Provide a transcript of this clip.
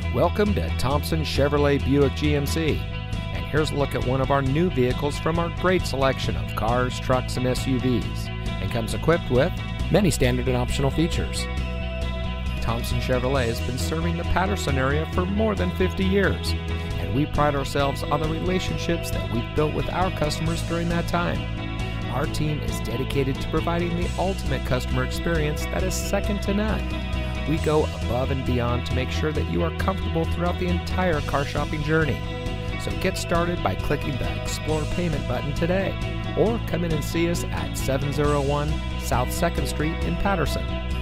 Welcome to Thompson Chevrolet Buick GMC, and here's a look at one of our new vehicles from our great selection of cars, trucks, and SUVs, and comes equipped with many standard and optional features. Thompson Chevrolet has been serving the Patterson area for more than 50 years, and we pride ourselves on the relationships that we've built with our customers during that time. Our team is dedicated to providing the ultimate customer experience that is second to none. We go above and beyond to make sure that you are comfortable throughout the entire car shopping journey. So get started by clicking the Explore Payment button today, or come in and see us at 701 South 2nd Street in Patterson.